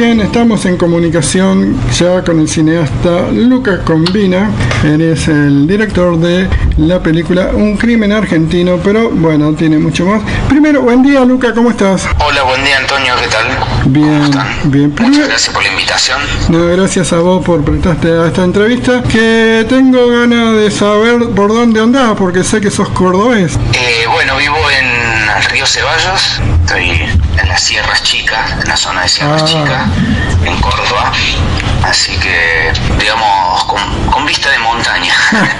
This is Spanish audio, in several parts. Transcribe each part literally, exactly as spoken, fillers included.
Bien, estamos en comunicación ya con el cineasta Luca Combina. Él es el director de la película Un crimen argentino, pero bueno, tiene mucho más. Primero, buen día, Luca, ¿cómo estás? Hola, buen día, Antonio, ¿qué tal? Bien, ¿Cómo están? bien. Muchas Primero, gracias por la invitación. no, gracias a vos por prestarte a esta entrevista, que tengo ganas de saber por dónde andás, porque sé que sos cordobés. Eh, bueno, vivo en el Río Ceballos, estoy en las Sierras Chicas, en la zona de Sierras Ah. Chicas, en Córdoba, así que, digamos, con, con vista de montaña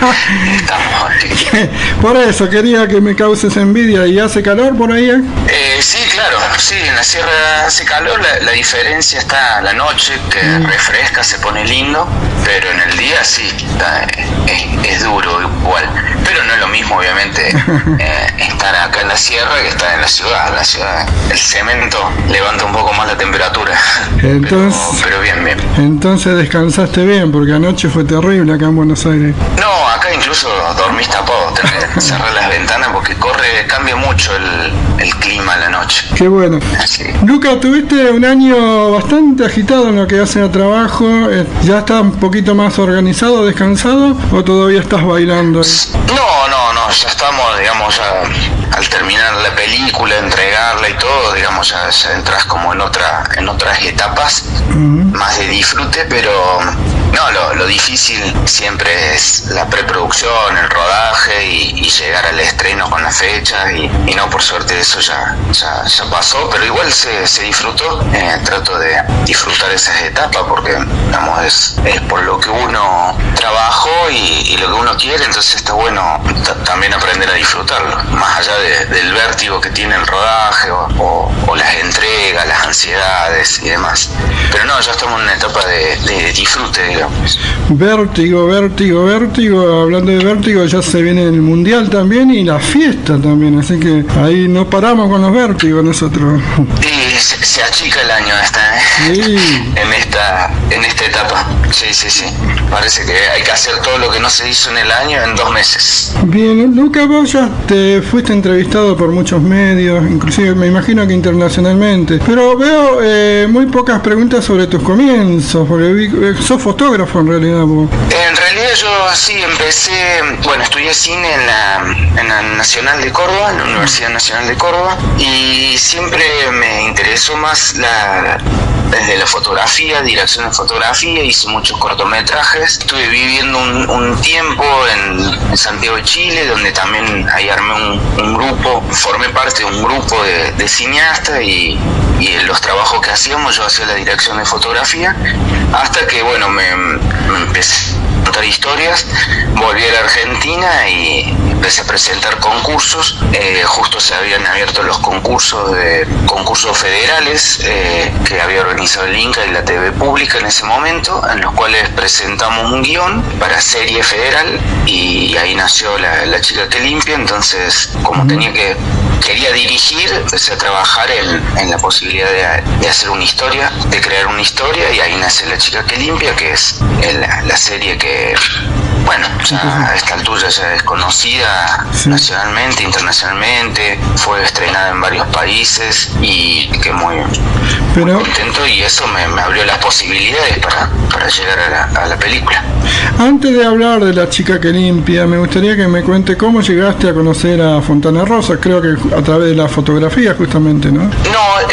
estamos. Por eso quería que me causes envidia. ¿Y hace calor por ahí? eh? Eh, sí, claro, sí, en la sierra hace calor, la, la diferencia está a la noche, que Mm. refresca, se pone lindo, pero en el día sí, está, es, es duro igual, pero no es lo mismo obviamente eh, estar acá en la sierra que estar en la ciudad. La ciudad, el cemento levanta un poco más la temperatura, Entonces- pero, pero bien, bien. Entonces descansaste bien, porque anoche fue terrible acá en Buenos Aires. No, acá incluso dormís tapado, tenés que cerrar las ventanas porque corre, cambia mucho el, el clima a la noche. Qué bueno. Así. Luca, tuviste un año bastante agitado en lo que hace a trabajo. Eh, ¿Ya estás un poquito más organizado, descansado, o todavía estás bailando? No, no, no, ya estamos, digamos, ya al terminar la película, entregarla y todo, digamos, ya, ya entras como en otra, en otras etapas más de disfrute, pero no, lo, lo difícil siempre es la preproducción, el rodaje y, y llegar al estreno con la fecha y, y no, por suerte eso ya, ya, ya pasó, pero igual se, se disfrutó. Eh, trato de disfrutar esas etapas porque, digamos, es, es por lo que uno trabajó y, y lo que uno quiere, entonces está bueno t- también aprender a disfrutarlo, más allá de, del vértigo que tiene el rodaje o, o, o las entregas, las ansiedades y demás. Pero no, ya estamos en una etapa de, de disfrute, digamos. Vértigo, vértigo, vértigo. Hablando de vértigo, ya se viene el mundial también y la fiesta también. Así que ahí no paramos con los vértigos nosotros. Y se, se achica el año esta, ¿eh? Sí. en esta en esta etapa. Sí, sí, sí. Parece que hay que hacer todo lo que no se hizo en el año en dos meses. Bien, Luca, vos ya te fuiste entrevistado por muchos medios, inclusive me imagino que internacionalmente, pero veo eh, muy pocas preguntas sobre tus comienzos, porque vi, eh, sos fotógrafo en realidad vos. En realidad yo sí empecé, bueno, estudié cine en la, en la Nacional de Córdoba, en la Universidad Nacional de Córdoba, y siempre me interesó más la, desde la fotografía, dirección de fotografía, hice muchos cortometrajes, estuve viviendo un, un tiempo en, en Santiago de Chile, donde también ahí armé un, un grupo, formé parte de un grupo de, de cineastas y, y en los trabajos que hacíamos yo hacía la dirección de fotografía, hasta que bueno, me, me empecé a contar historias, volví a la Argentina y empecé a presentar concursos. Eh, justo se habían abierto los concursos de concursos federales eh, que había organizado el Inca y la T V pública en ese momento, en los cuales presentamos un guión para serie federal y ahí nació la, la chica que limpia. Entonces, como tenía que quería dirigir, empecé a trabajar en, en la posibilidad de, de hacer una historia, de crear una historia, y ahí nace La chica que limpia, que es el, la serie que, bueno, ya a esta altura ya es conocida Sí. nacionalmente, internacionalmente, fue estrenada en varios países y que muy, muy Pero contento, y eso me, me abrió las posibilidades para, para llegar a la, a la película. antes de hablar de La chica que limpia, me gustaría que me cuente cómo llegaste a conocer a Fontana Rosa, creo que a través de la fotografía justamente, ¿no? No,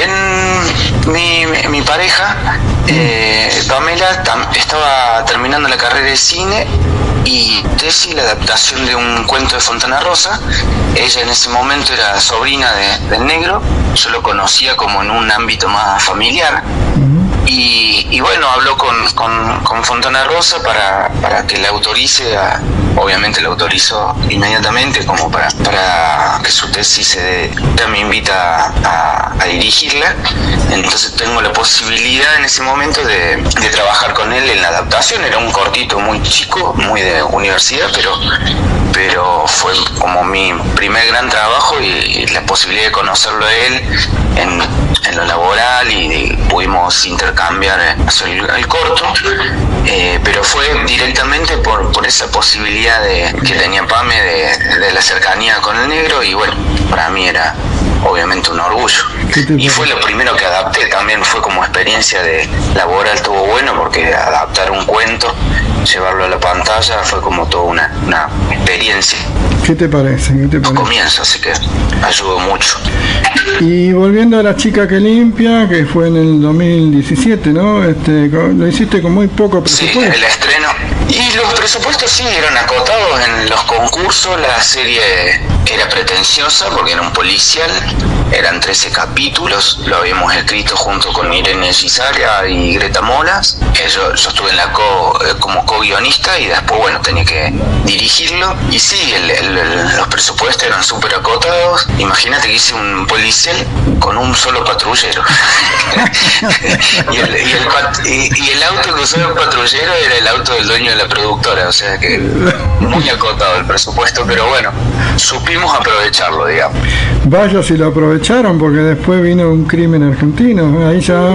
en mi, mi, mi pareja, eh, Pamela, tam- estaba terminando la carrera de cine y tesis, la adaptación de un cuento de Fontana Rosa. Ella en ese momento era sobrina de, del negro, yo lo conocía como en un ámbito más familiar. Y, y bueno, habló con, con, con Fontana Rosa para, para que la autorice, a, obviamente la autorizó inmediatamente como para, para que su tesis se dé. Ella me invita a, a dirigirla, entonces tengo la posibilidad en ese momento de, de trabajar con él en la adaptación. Era un cortito muy chico, muy de universidad, pero, pero fue como mi primer gran trabajo y, y la posibilidad de conocerlo a él en, en lo laboral, y, y pudimos intercambiar el, el corto, eh, pero fue directamente por, por esa posibilidad de, que tenía Pame de, de la cercanía con el negro, y bueno, para mí era obviamente un orgullo. Y fue lo primero que adapté también fue como experiencia de laboral, estuvo bueno porque adaptar un cuento, llevarlo a la pantalla, fue como toda una, una experiencia. ¿Qué te parece? ¿Qué te parece? Comienzo, así que ayudó mucho. Y volviendo a La chica que limpia, que fue en el dos mil diecisiete, ¿no? Este, lo hiciste con muy poco presupuesto. Sí, el estreno. Y los presupuestos sí eran acotados en los concursos. La serie era pretenciosa porque era un policial, eran trece capítulos, lo habíamos escrito junto con Irene Gizaria y Greta Molas. Yo, yo estuve en la co, como co-guionista y después, bueno, tenía que dirigirlo. Y sí, el, el, el, los presupuestos eran súper acotados. Imagínate que hice un policial con un solo patrullero. y, el, y, el, y, y el auto que usaba el patrullero era el auto del dueño de la productora, o sea que muy acotado el presupuesto, pero bueno, supimos aprovecharlo, digamos. Vaya si lo aprovecharon, porque después vino Un crimen argentino, ahí ya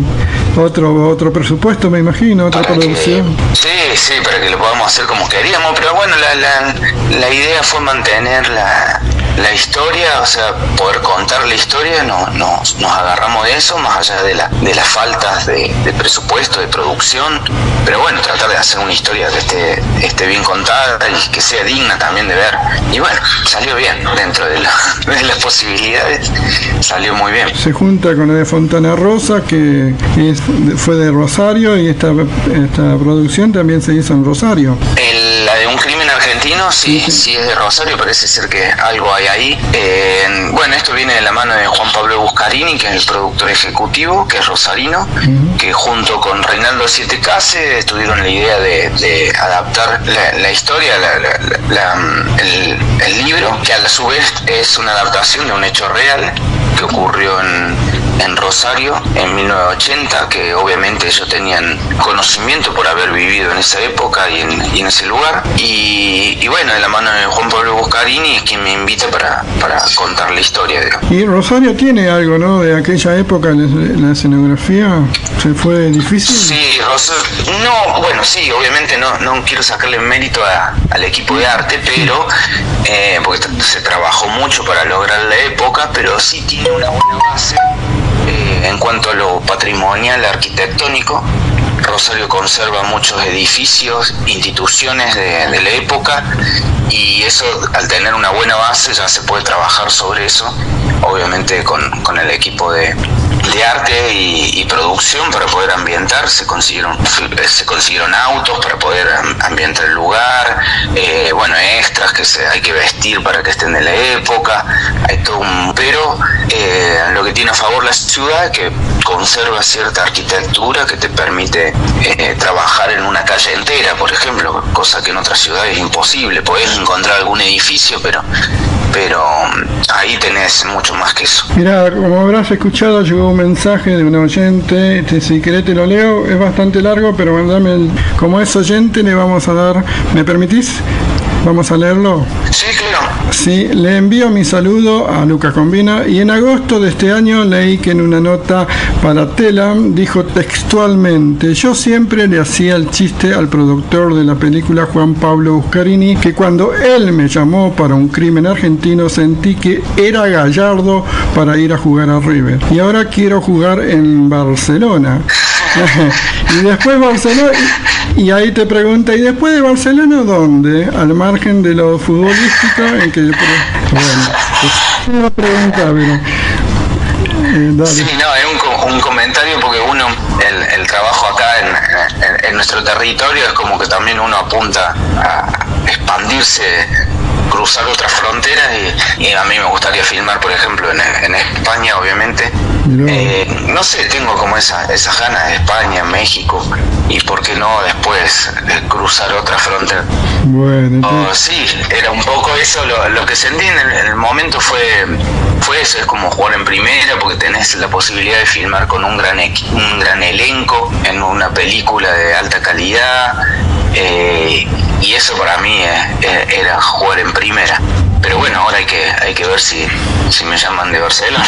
otro otro presupuesto, me imagino, otra para producción. Que, sí, sí, para que lo podamos hacer como queríamos, pero bueno, la, la, la idea fue mantener la, la historia, o sea, poder contar la historia, no, no, nos agarramos de eso, más allá de, la, de las faltas de, de presupuesto, de producción, pero bueno, tratar de hacer una historia que esté, esté bien contada y que sea digna también de ver. Y bueno, salió bien dentro de, la, de las posibilidades, salió muy bien. Se junta con la de Fontana Rosa, que es, fue de Rosario, y esta, esta producción también se hizo en Rosario. El, la de Un crimen argentino, sí, sí, sí es de Rosario, parece ser que algo hay ahí. Eh, bueno, esto viene de la mano de Juan Pablo Buscarini, que es el productor ejecutivo, que es rosarino, uh-huh. que junto con Reinaldo Siete Case tuvieron la idea de, de adaptar la, la historia, la, la, la, el, el libro, que a su vez es una adaptación de un hecho real que ocurrió en, en Rosario en mil novecientos ochenta, que obviamente ellos tenían conocimiento por haber vivido en esa época y en, y en ese lugar. Y, y bueno, de la mano de Juan Pablo Buscarini es quien me invita para, para contar la historia, digamos. Y Rosario tiene algo, ¿no? De aquella época, la escenografía, ¿se fue difícil? Sí, Rosario, no, bueno, sí, obviamente no, no quiero sacarle mérito a, al equipo de arte, pero eh, porque se trabajó mucho para lograr la época, pero sí tiene una buena base eh, en cuanto a lo patrimonial arquitectónico. Rosario conserva muchos edificios, instituciones de, de la época, y eso, al tener una buena base, ya se puede trabajar sobre eso, obviamente con, con el equipo de, de arte y, y producción para poder ambientar. Se consiguieron, se consiguieron autos para poder ambientar el lugar, eh, bueno, extras que se, hay que vestir para que estén de la época, hay todo un, pero eh, lo que tiene a favor la ciudad es que conserva cierta arquitectura que te permite eh, trabajar en una calle entera, por ejemplo, cosa que en otras ciudades es imposible. Podés encontrar algún edificio, pero pero ahí tenés mucho más que eso. Mira, como habrás escuchado, llegó un mensaje de un oyente, este, si querés te lo leo, es bastante largo, pero mandame el, como es oyente le vamos a dar, ¿me permitís? Vamos a leerlo. Sí, claro. Sí, le envío mi saludo a Lucas Combina, y en agosto de este año leí que en una nota para Telam dijo textualmente: yo siempre le hacía el chiste al productor de la película, Juan Pablo Buscarini, que cuando él me llamó para Un crimen argentino sentí que era Gallardo para ir a jugar a River. Y ahora quiero jugar en Barcelona. Y después Barcelona, y, y ahí te pregunta, ¿y después de Barcelona dónde? Al margen de lo futbolístico, en que bueno, es una pregunta, pero eh, dale. Sí, no, es un, un comentario porque uno, el, el trabajo acá en, en, en nuestro territorio es como que también uno apunta a expandirse, cruzar otras fronteras, y, y a mí me gustaría filmar, por ejemplo, en, en España, obviamente. Eh, no sé, tengo como esa, esas ganas de España, México, y por qué no después de cruzar otra frontera. Bueno, oh, sí, era un poco eso, lo, lo que sentí en el, en el momento fue, fue eso, es como jugar en primera, porque tenés la posibilidad de filmar con un gran, un gran elenco, en una película de alta calidad, eh, y eso para mí eh, era jugar en primera. Pero bueno, ahora hay que hay que ver si, si me llaman de Barcelona.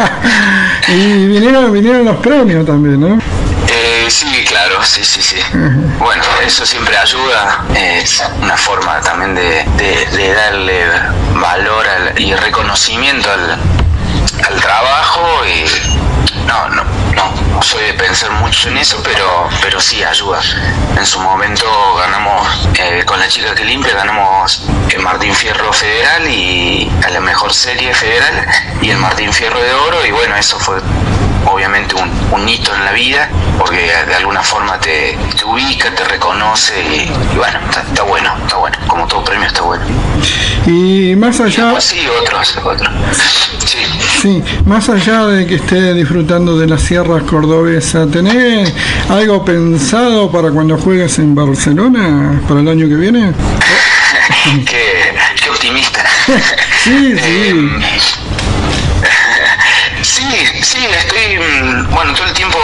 Y vinieron vinieron los premios también, ¿no? Eh, sí, claro, sí, sí, sí. Uh-huh. Bueno, eso siempre ayuda, es una forma también de, de, de darle valor al, y reconocimiento al, al trabajo, y no, no, no, soy de pensar mucho en eso, pero pero sí ayuda. En su momento ganamos, eh, con La chica que limpia, ganamos el Martín Fierro Federal y a la mejor serie federal y el Martín Fierro de Oro, y bueno, eso fue obviamente un, un hito en la vida, porque de alguna forma te, te ubica, te reconoce y, y bueno, está, está bueno, está bueno, como todo premio está bueno. Y más allá... Pues sí, otros, otros. Sí. Sí, más allá de que esté disfrutando de las sierras cordobesas, ¿tenés algo pensado para cuando juegues en Barcelona, para el año que viene? qué, qué optimista. Sí, sí. Eh, Sí, sí, estoy, bueno, todo el tiempo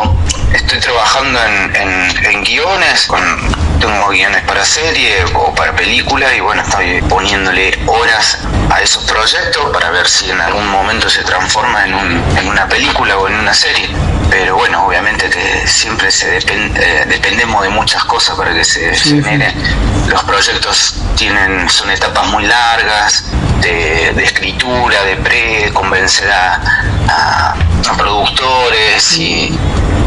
estoy trabajando en, en, en guiones, con, tengo guiones para serie o para película y bueno, estoy poniéndole horas a esos proyectos para ver si en algún momento se transforma en, un, en una película o en una serie. Pero bueno, obviamente que siempre se depend, eh, dependemos de muchas cosas para que se sí, generen. Sí. Los proyectos tienen, son etapas muy largas de, de escritura, de pre, convencer a, a, a productores y,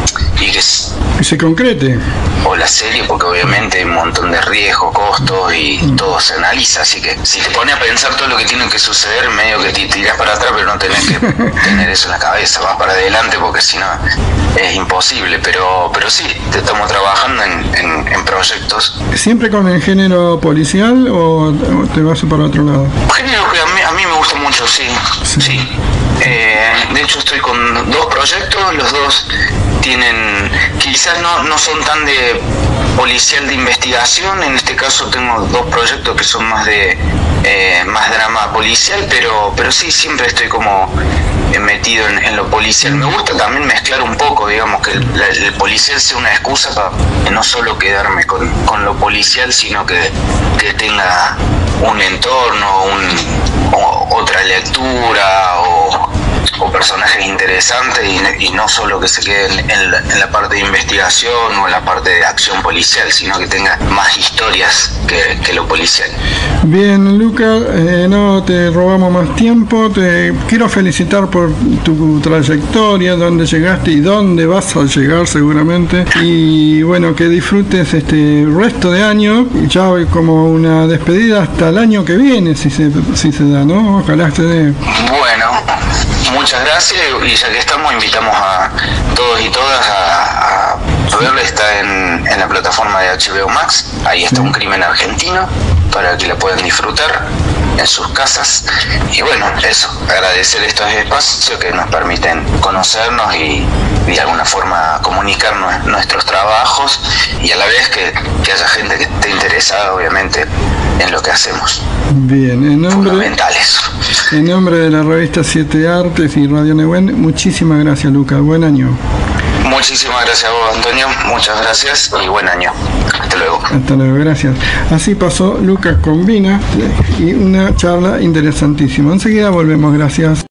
y que que se concrete. O la serie, porque obviamente hay un montón de riesgos, costos y mm. todo se analiza, así que si te pones a pensar todo lo que tiene que suceder, medio que te tiras para atrás, pero no tenés que tener eso en la cabeza, vas para adelante porque si no es imposible, pero pero sí, te estamos trabajando en, en, en proyectos. ¿Siempre con el género policial o te vas para otro lado? Un género que a mí, a mí me gusta mucho, sí, sí. sí. Eh, de hecho estoy con dos proyectos, los dos tienen, quizás no, no son tan de policial de investigación, en este caso tengo dos proyectos que son más de eh, más drama policial, pero pero sí, siempre estoy como metido en, en lo policial. Me gusta también mezclar un poco, digamos, que el, el policial sea una excusa para no solo quedarme con, con lo policial, sino que, que tenga un entorno, un, o, otra lectura o, o personajes interesantes y, y no solo que se queden en la, en la parte de investigación o en la parte de acción policial, sino que tenga más historias que, que lo policial. Bien, Lucas, eh, no te robamos más tiempo, te quiero felicitar por tu trayectoria, dónde llegaste y dónde vas a llegar seguramente, y bueno, que disfrutes este resto de año, ya como una despedida hasta el año que viene, si se, si se da, ¿no? Ojalá se dé. Bueno, muchas gracias, y ya que estamos, invitamos a todos y todas a, a verla. Está en, en la plataforma de H B O Max, ahí está, sí. Un crimen argentino, para que la puedan disfrutar en sus casas. Y bueno, eso, agradecer estos espacios que nos permiten conocernos y, y de alguna forma comunicar nuestros trabajos, y a la vez que, que haya gente que esté interesada obviamente en lo que hacemos. Bien, en nombre, fundamentales. En nombre de la revista Siete Artes y Radio Nehuen, muchísimas gracias, Lucas, buen año. Muchísimas gracias a vos, Antonio, muchas gracias y buen año. Hasta luego. Hasta luego, gracias. Así pasó Lucas Combina y una charla interesantísima. Enseguida volvemos, gracias.